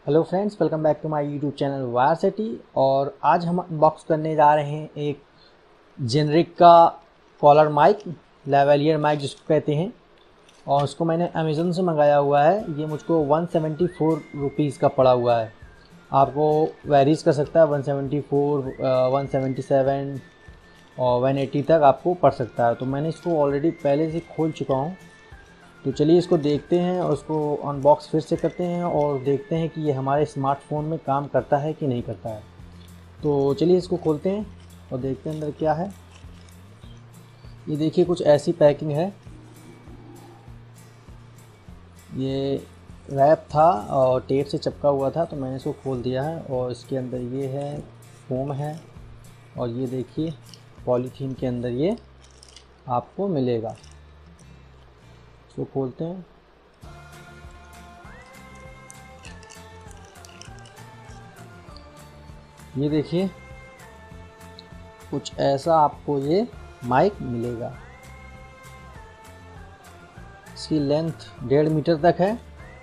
Hello friends, welcome back to my YouTube channel wire city. और आज हम unbox करने जा रहे हैं एक जेनरिक का कॉलर माइक, लेवलियर माइक जिसको कहते हैं। और उसको मैंने अमेज़न से मंगाया हुआ है। ये मुझको 174 रुपीज़ का पड़ा हुआ है। आपको वेरीज कर सकता है, 174, 177 और 180 तक आपको पड़ सकता है। तो मैंने इसको ऑलरेडी पहले से खोल चुका हूँ। तो चलिए इसको देखते हैं और उसको अनबॉक्स फिर से करते हैं और देखते हैं कि ये हमारे स्मार्टफोन में काम करता है कि नहीं करता है। तो चलिए इसको खोलते हैं और देखते हैं अंदर क्या है। ये देखिए कुछ ऐसी पैकिंग है। ये रैप था और टेप से चिपका हुआ था, तो मैंने इसको खोल दिया है। और इसके अंदर ये है, फोम है। और ये देखिए पॉलीथीन के अंदर ये आपको मिलेगा। इसको खोलते हैं। ये देखिए कुछ ऐसा आपको ये माइक मिलेगा। इसकी लेंथ 1.5 मीटर तक है।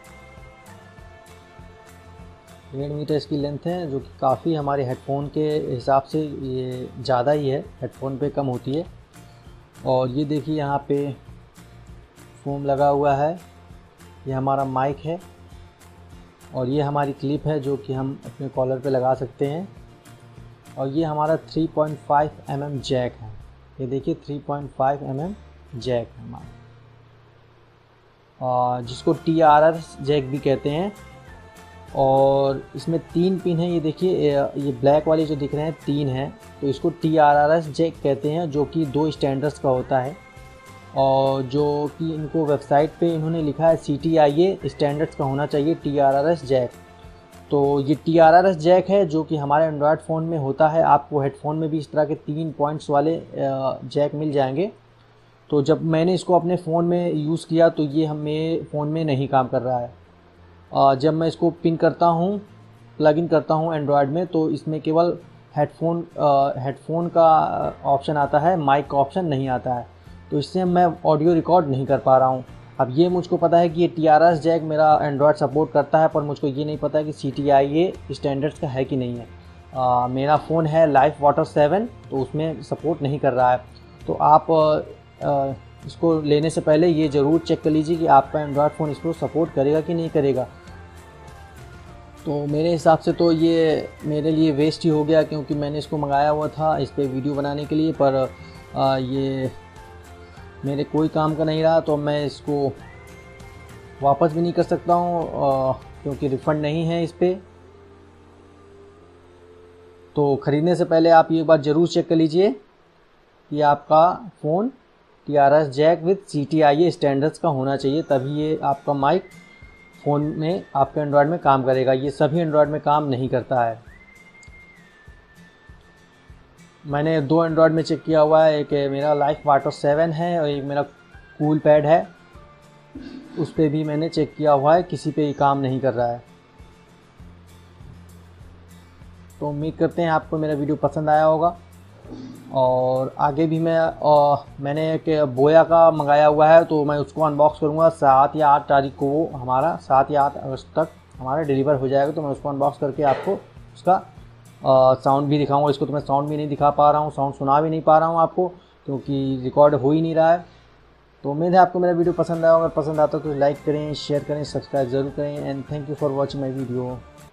1.5 मीटर इसकी लेंथ है, जो कि काफ़ी हमारे हेडफोन के हिसाब से ये ज़्यादा ही है। हेडफोन पे कम होती है। और ये देखिए यहाँ पे फोम लगा हुआ है। ये हमारा माइक है और ये हमारी क्लिप है जो कि हम अपने कॉलर पे लगा सकते हैं। और ये हमारा 3.5 mm जैक है। ये देखिए 3.5 mm जैक है हमारा, और जिसको TRS जैक भी कहते हैं। और इसमें 3 पिन है। ये देखिए ये ब्लैक वाले जो दिख रहे हैं 3 हैं, तो इसको TRS जैक कहते हैं, जो कि 2 स्टैंडर्ड्स का होता है। और जो कि इनको वेबसाइट पे इन्होंने लिखा है CTIA स्टैंडर्ड्स का होना चाहिए TRS जैक। तो ये TRS जैक है जो कि हमारे एंड्रॉयड फ़ोन में होता है। आपको हेडफोन में भी इस तरह के 3 पॉइंट्स वाले जैक मिल जाएंगे। तो जब मैंने इसको अपने फ़ोन में यूज़ किया तो ये मेरे फ़ोन में नहीं काम कर रहा है। जब मैं इसको पिन करता हूँ, प्लग इन करता हूँ एंड्रॉयड में, तो इसमें केवल हेडफोन का ऑप्शन आता है, माइक का ऑप्शन नहीं आता है। तो इससे मैं ऑडियो रिकॉर्ड नहीं कर पा रहा हूँ। अब ये मुझको पता है कि ये TRS जैक मेरा एंड्रॉयड सपोर्ट करता है, पर मुझको ये नहीं पता है कि CTIA स्टैंडर्ड्स का है कि नहीं है। मेरा फ़ोन है लाइफ वाटर 7, तो उसमें सपोर्ट नहीं कर रहा है। तो आप इसको लेने से पहले ये ज़रूर चेक कर लीजिए कि आपका एंड्रॉयड फ़ोन इसको सपोर्ट करेगा कि नहीं करेगा। तो मेरे हिसाब से तो ये मेरे लिए वेस्ट ही हो गया, क्योंकि मैंने इसको मंगाया हुआ था इस पर वीडियो बनाने के लिए, पर ये मेरे कोई काम का नहीं रहा। तो मैं इसको वापस भी नहीं कर सकता हूँ क्योंकि रिफ़ंड नहीं है इस पर। तो ख़रीदने से पहले आप ये बात ज़रूर चेक कर लीजिए कि आपका phone TRS jack with CTIA standards का होना चाहिए, तभी ये आपका माइक फ़ोन में आपके एंड्रॉयड में काम करेगा। ये सभी एंड्रॉयड में काम नहीं करता है। मैंने 2 एंड्रॉयड में चेक किया हुआ है। एक मेरा लाइफ वाटर 7 है और एक मेरा कूल पैड है। उस पर भी मैंने चेक किया हुआ है, किसी पे ही काम नहीं कर रहा है। तो उम्मीद करते हैं आपको मेरा वीडियो पसंद आया होगा। और आगे भी मैंने एक बोया का मंगाया हुआ है, तो मैं उसको अनबॉक्स करूँगा। 7 या 8 तारीख को वो हमारा 7 या 8 अगस्त तक हमारा डिलीवर हो जाएगा। तो मैं उसको अनबॉक्स करके आपको उसका साउंड भी दिखाऊंगा। इसको तो मैं साउंड भी नहीं दिखा पा रहा हूँ, साउंड सुना भी नहीं पा रहा हूँ आपको, क्योंकि रिकॉर्ड हो ही नहीं रहा है। तो उम्मीद है आपको मेरा वीडियो पसंद आया होगा। पसंद आता तो लाइक करें, शेयर करें, सब्सक्राइब ज़रूर करें। And thank you for watching my video.